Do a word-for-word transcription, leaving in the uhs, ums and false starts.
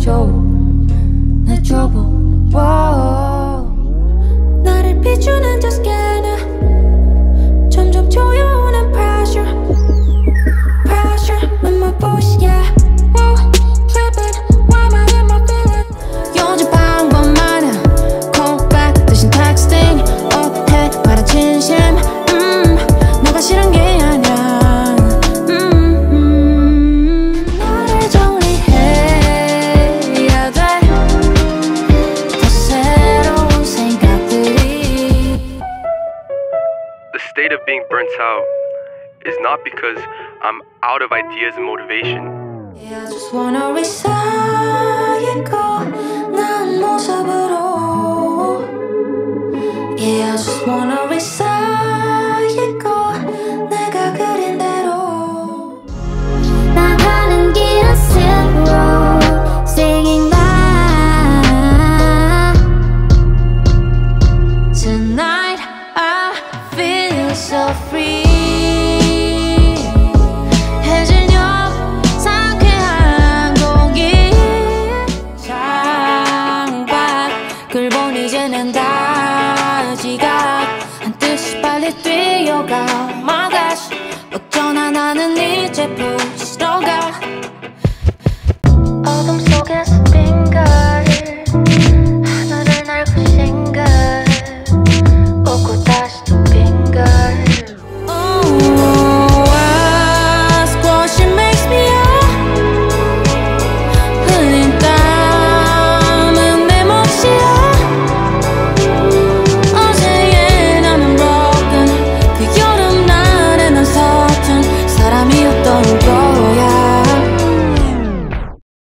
줘 내줘보 나를 비추는 저 스캐너 점점 조여오는 pressure pressure with my voice yeah Whoa, tripping why am I in my feelings 요즘 방법 많아 callback 대신 texting 오케이 말한 진심 음 너가 싫은 게 아니야 음, 음. 나를 정리해야 돼 더 새로운 생각들이 The state of being burnt out is not because I'm out of ideas and motivation. Yeah, I just wanna recycle 난 모습으로 Yeah, I just wanna recycle 내가 그린 대로 나가는 길은 silk road singing by Tonight I feel so free 이제는 다 지각 한 듯이 빨리 뛰어가 My gosh 어쩌나 나는 이제 부시러 가 어둠 속에서 빙가